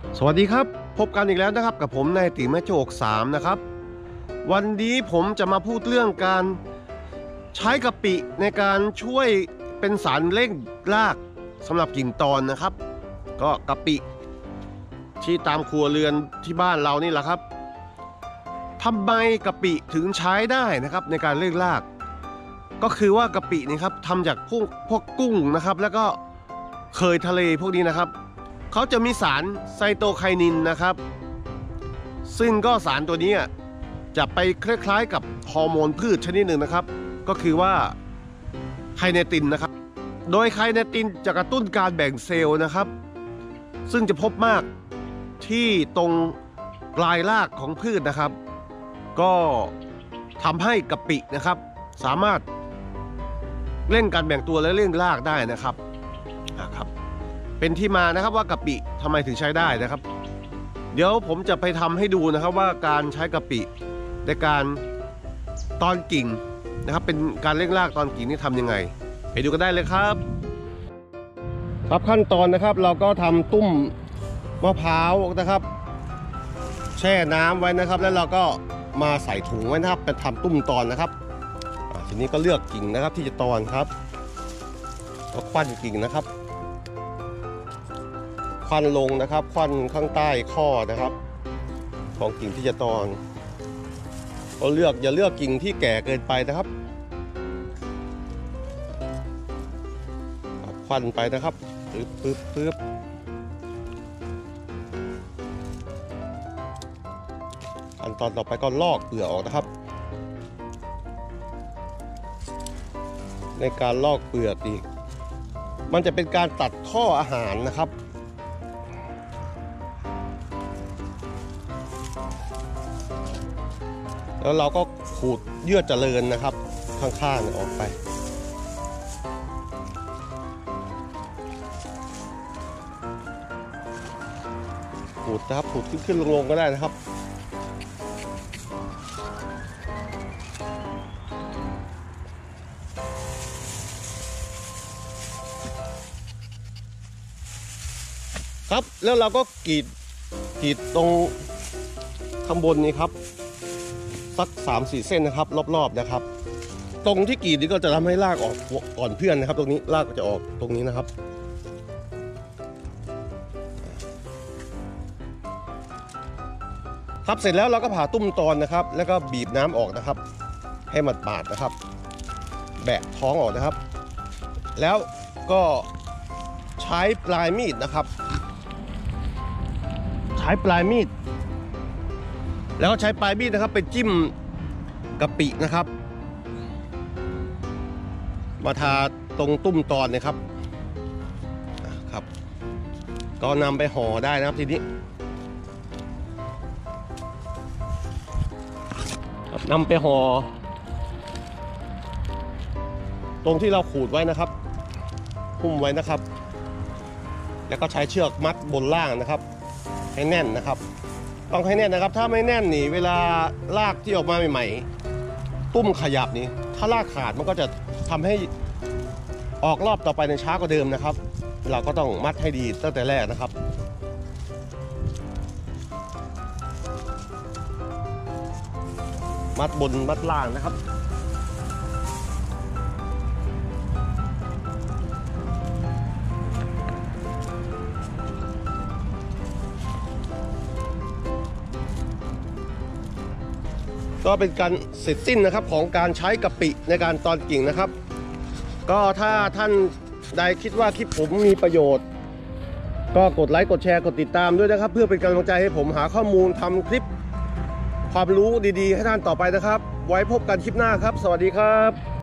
สวัสดีครับพบกันอีกแล้วนะครับกับผมนายติแม่โจก3นะครับวันนี้ผมจะมาพูดเรื่องการใช้กะปิในการช่วยเป็นสารเร่งรากสำหรับกิ่งตอนนะครับก็กะปิที่ตามครัวเรือนที่บ้านเรานี่แหละครับทำไมกะปิถึงใช้ได้นะครับในการเร่งรากก็คือว่ากะปินี่ครับทำจากพวกกุ้งนะครับแล้วก็เคยทะเลพวกนี้นะครับเขาจะมีสารไซโตไคนินนะครับซึ่งก็สารตัวนี้จะไปคล้ายๆกับฮอร์โมนพืชชนิดหนึ่งนะครับก็คือว่าไคเนตินนะครับโดยไคเนตินจะกระตุ้นการแบ่งเซลล์นะครับซึ่งจะพบมากที่ตรงปลายรากของพืชนะครับก็ทำให้กะปินะครับสามารถเร่งการแบ่งตัวและเร่งรากได้นะครับเป็นที่มานะครับว่ากะปิทำไมถึงใช้ได้นะครับเดี๋ยวผมจะไปทำให้ดูนะครับว่าการใช้กะปิในการตอนกิ่งนะครับเป็นการเร่งรากตอนกิ่งนี่ทำยังไงไปดูกันได้เลยครับครับขั้นตอนนะครับเราก็ทำตุ้มมะพร้าวนะครับแช่น้ำไว้นะครับแล้วเราก็มาใส่ถุงไว้นะครับเป็นทำตุ้มตอนนะครับทีนี้ก็เลือกกิ่งนะครับที่จะตอนครับก็ควันกิ่งนะครับควันลงนะครับควันข้างใต้ข้อนะครับของกิ่งที่จะตอนก็อย่าเลือกกิ่งที่แก่เกินไปนะครับควันไปนะครับปึ๊บขั้นตอนต่อไปก็ลอกเปลือกออกนะครับในการลอกเปลือกอีกมันจะเป็นการตัดท่ออาหารนะครับแล้วเราก็ขูดเยื่อเจริญนะครับข้างๆออกไปขูดนะครับขูดขึ้นลงก็ได้นะครับครับแล้วเราก็กรีดตรงข้างบนนี้ครับสัก 3-4 เส้นนะครับรอบๆนะครับตรงที่กรีดนี้ก็จะทำให้รากออกก่อนเพื่อนนะครับตรงนี้รากก็จะออกตรงนี้นะครับครับเสร็จแล้วเราก็ผ่าตุ้มตอนนะครับแล้วก็บีบน้ำออกนะครับให้มันปาดนะครับแบะท้องออกนะครับแล้วก็ใช้ปลายมีดนะครับใช้ปลายมีดแล้วก็ใช้ปลายมีดนะครับไปจิ้มกะปินะครับมาทาตรงตุ้มตอนนะครับครับก็นำไปห่อได้นะครับทีนี้นำไปห่อตรงที่เราขูดไว้นะครับหุ้มไว้นะครับแล้วก็ใช้เชือกมัดบนล่างนะครับให้แน่นนะครับต้องให้แน่นนะครับถ้าไม่แน่นนี่เวลารากที่ออกมาใหม่ๆตุ้มขยับนี่ถ้ารากขาดมันก็จะทำให้ออกรอบต่อไปในช้ากว่าเดิมนะครับเราก็ต้องมัดให้ดีตั้งแต่แรกนะครับมัดบนมัดล่างนะครับก็เป็นการเสร็จสิ้นนะครับของการใช้กะปิในการตอนกิ่งนะครับก็ถ้าท่านใดคิดว่าคลิปผมมีประโยชน์ก็กดไลค์กดแชร์กดติดตามด้วยนะครับเพื่อเป็นกำลังใจให้ผมหาข้อมูลทำคลิปความรู้ดีๆให้ท่านต่อไปนะครับไว้พบกันคลิปหน้าครับสวัสดีครับ